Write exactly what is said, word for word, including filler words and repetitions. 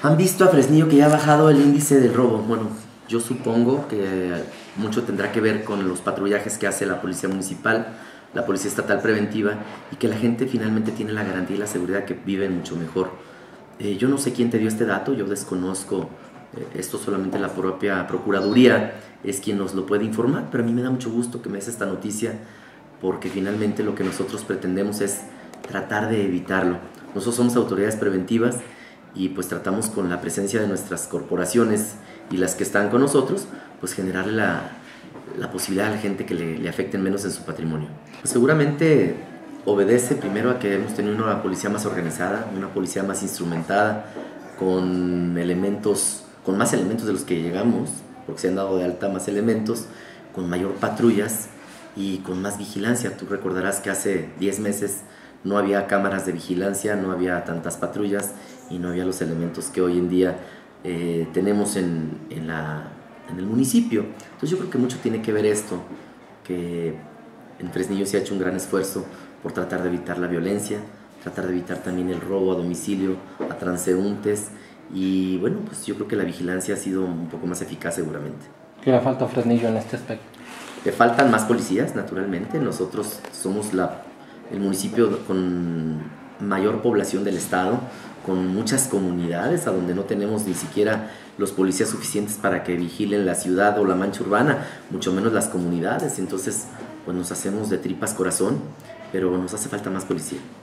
¿Han visto a Fresnillo que ya ha bajado el índice del robo? Bueno, yo supongo que mucho tendrá que ver con los patrullajes que hace la Policía Municipal, la Policía Estatal Preventiva, y que la gente finalmente tiene la garantía y la seguridad que viven mucho mejor. Eh, yo no sé quién te dio este dato, yo desconozco, eh, esto solamente la propia Procuraduría es quien nos lo puede informar, pero a mí me da mucho gusto que me des esta noticia, porque finalmente lo que nosotros pretendemos es tratar de evitarlo. Nosotros somos autoridades preventivas y pues tratamos con la presencia de nuestras corporaciones y las que están con nosotros, pues generarle la, la posibilidad a la gente que le, le afecten menos en su patrimonio. Pues seguramente obedece primero a que hemos tenido una policía más organizada, una policía más instrumentada, con elementos, con más elementos de los que llegamos, porque se han dado de alta más elementos, con mayor patrullas y con más vigilancia. Tú recordarás que hace diez meses no había cámaras de vigilancia, no había tantas patrullas y no había los elementos que hoy en día eh, tenemos en, en, la, en el municipio. Entonces yo creo que mucho tiene que ver esto, que en Fresnillo se ha hecho un gran esfuerzo por tratar de evitar la violencia, tratar de evitar también el robo a domicilio, a transeúntes, y bueno, pues yo creo que la vigilancia ha sido un poco más eficaz seguramente. ¿Qué le falta a Fresnillo en este aspecto? Le faltan más policías, naturalmente. Nosotros somos la, el municipio con mayor población del estado, con muchas comunidades a donde no tenemos ni siquiera los policías suficientes para que vigilen la ciudad o la mancha urbana, mucho menos las comunidades. Entonces, pues nos hacemos de tripas corazón, pero nos hace falta más policía.